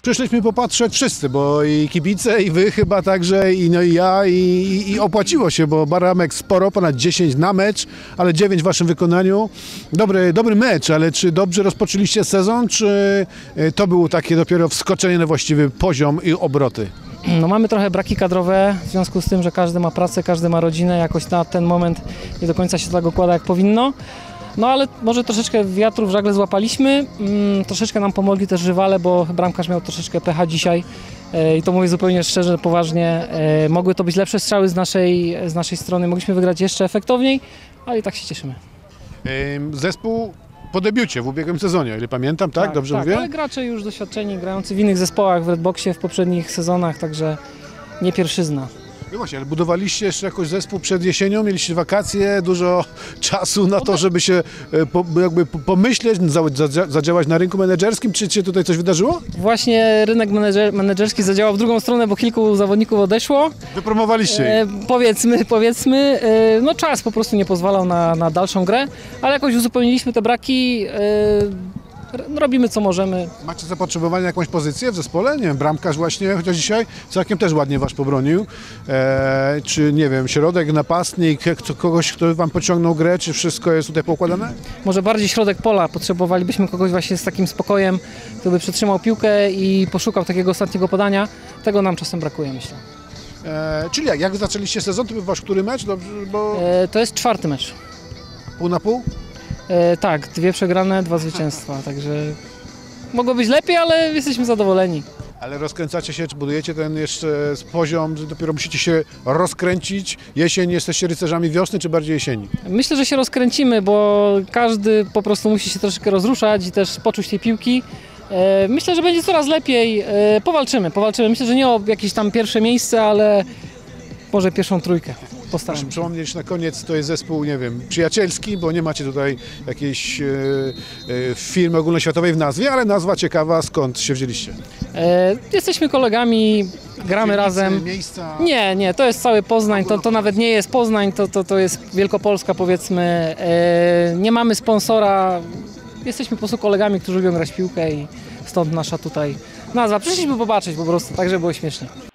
Przyszliśmy popatrzeć wszyscy, bo i kibice, i wy chyba także, i ja, i opłaciło się, bo baramek sporo, ponad 10 na mecz, ale 9 w waszym wykonaniu. Dobry mecz, ale czy dobrze rozpoczęliście sezon, czy to było takie dopiero wskoczenie na właściwy poziom i obroty? No, mamy trochę braki kadrowe, w związku z tym, że każdy ma pracę, każdy ma rodzinę, jakoś na ten moment nie do końca się tak układa jak powinno. No ale może troszeczkę wiatru w żagle złapaliśmy, troszeczkę nam pomogli też rywale, bo bramkarz miał troszeczkę pecha dzisiaj i to mówię zupełnie szczerze, poważnie. Mogły to być lepsze strzały z naszej strony, mogliśmy wygrać jeszcze efektowniej, ale i tak się cieszymy. Zespół po debiucie w ubiegłym sezonie, ile pamiętam, tak? Dobrze mówię? Ale gracze już doświadczeni, grający w innych zespołach w Redboxie w poprzednich sezonach, także nie pierwszyzna. No właśnie, ale budowaliście jeszcze jakoś zespół przed jesienią, mieliście wakacje, dużo czasu na to, żeby się pomyśleć, zadziałać na rynku menedżerskim, czy się tutaj coś wydarzyło? Właśnie rynek menedżerski zadziałał w drugą stronę, bo kilku zawodników odeszło. Wypromowaliście ich. Powiedzmy, no czas po prostu nie pozwalał na dalszą grę, ale jakoś uzupełniliśmy te braki, robimy co możemy. Macie zapotrzebowanie na jakąś pozycję w zespole? Nie wiem, bramkarz właśnie, chociaż dzisiaj całkiem też ładnie was pobronił. Czy nie wiem, środek, napastnik, kogoś, kto wam pociągnął grę, czy wszystko jest tutaj poukładane? Może bardziej środek pola, potrzebowalibyśmy kogoś właśnie z takim spokojem, kto by przytrzymał piłkę i poszukał takiego ostatniego podania. Tego nam czasem brakuje, myślę. Czyli jak zaczęliście sezon, to był wasz który mecz? Dobrze, bo... To jest 4. mecz. Pół na pół? Tak, 2 przegrane, 2 zwycięstwa, także mogło być lepiej, ale jesteśmy zadowoleni. Ale rozkręcacie się, czy budujecie ten jeszcze poziom, że dopiero musicie się rozkręcić? Jesień, jesteście rycerzami wiosny, czy bardziej jesieni? Myślę, że się rozkręcimy, bo każdy po prostu musi się troszeczkę rozruszać i też poczuć tej piłki. Myślę, że będzie coraz lepiej. Powalczymy. Myślę, że nie o jakieś tam pierwsze miejsce, ale może pierwszą trójkę. Proszę przypomnieć na koniec, to jest zespół, nie wiem, przyjacielski, bo nie macie tutaj jakiejś firmy ogólnoświatowej w nazwie, ale nazwa ciekawa, skąd się wzięliście? Jesteśmy kolegami, gramy razem. Miejsca? Nie, to jest cały Poznań, to nawet nie jest Poznań, to jest Wielkopolska, powiedzmy. Nie mamy sponsora, jesteśmy po prostu kolegami, którzy lubią grać w piłkę i stąd nasza tutaj nazwa. Przyszliśmy popatrzeć po prostu, tak żeby było śmiesznie.